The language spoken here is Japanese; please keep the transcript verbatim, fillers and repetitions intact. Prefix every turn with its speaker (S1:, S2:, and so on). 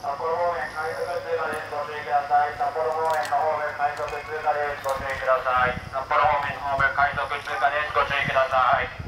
S1: 札幌方面快速通過です。ご注意ください。札幌方面の方面快速通過です。ご注意ください。札幌方面の方面快速通過です。ご注意ください。